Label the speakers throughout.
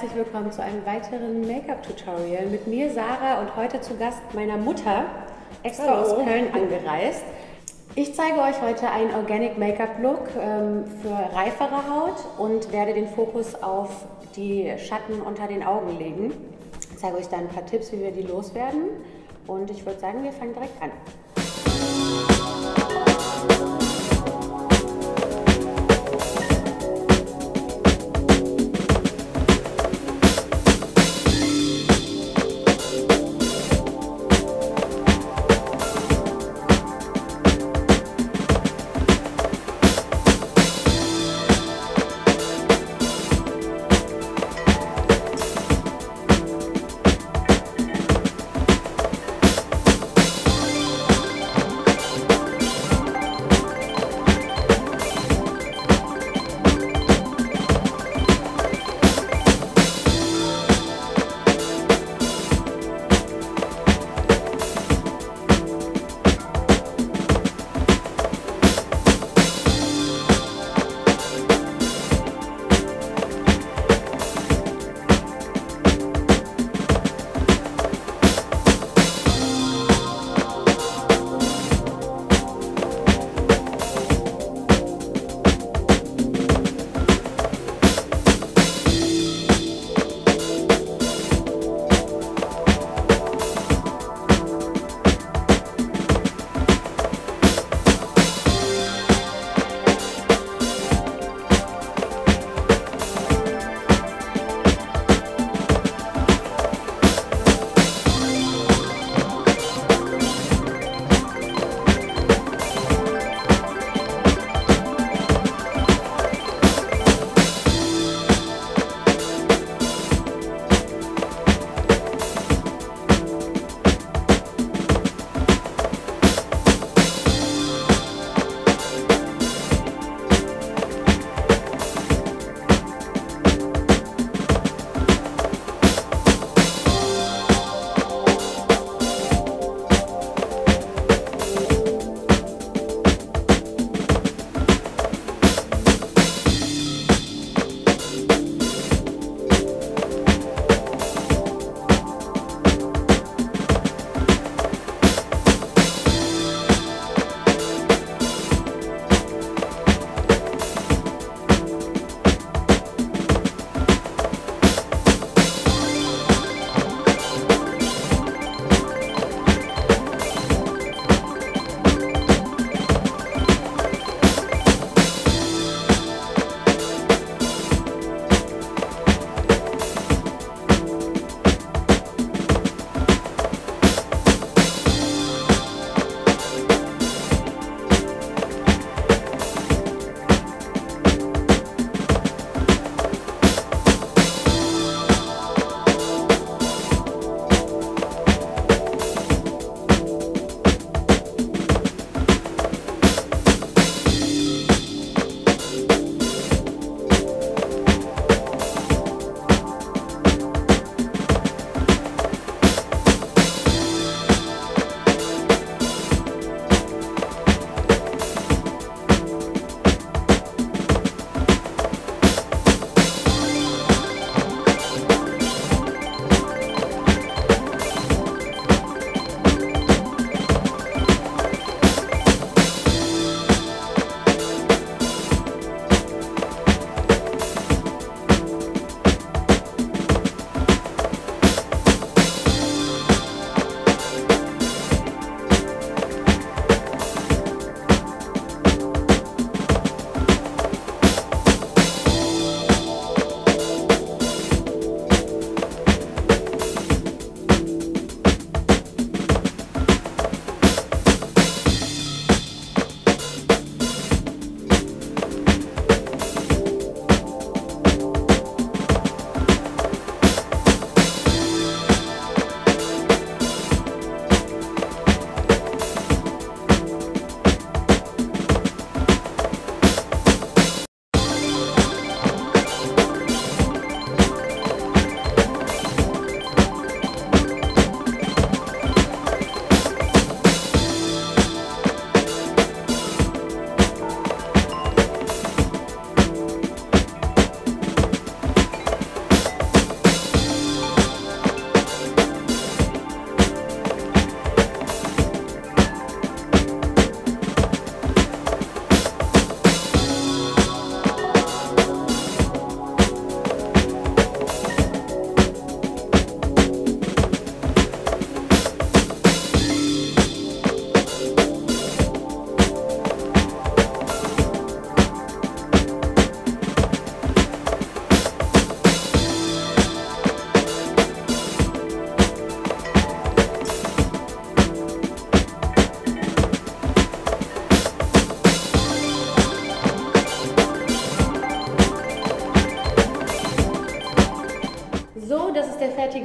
Speaker 1: herzlich willkommen zu einem weiteren Make-up-Tutorial mit mir, Sarah, und heute zu Gast meiner Mutter, extra aus Köln angereist. Ich zeige euch heute einen Organic Make-up-Look für reifere Haut und werde den Fokus auf die Schatten unter den Augen legen. Ich zeige euch dann ein paar Tipps, wie wir die loswerden, und ich würde sagen, wir fangen direkt an.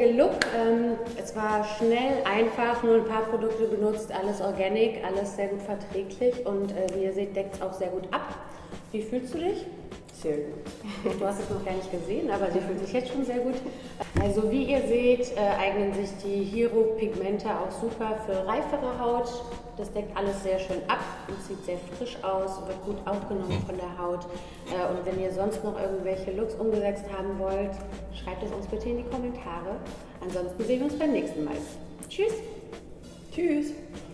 Speaker 1: vollwertige Look. Es war schnell, einfach, nur ein paar Produkte benutzt, alles organic, alles sehr gut verträglich und wie ihr seht, deckt es auch sehr gut ab. Wie fühlst du dich?
Speaker 2: Sehr gut.
Speaker 1: Du hast es noch gar nicht gesehen, aber sie fühlt sich jetzt schon sehr gut. Also wie ihr seht, eignen sich die Hero Pigmente auch super für reifere Haut. Das deckt alles sehr schön ab und sieht sehr frisch aus, wird gut aufgenommen von der Haut. Und wenn ihr sonst noch irgendwelche Looks umgesetzt haben wollt, schreibt es uns bitte in die Kommentare. Ansonsten sehen wir uns beim nächsten Mal. Tschüss!
Speaker 2: Tschüss!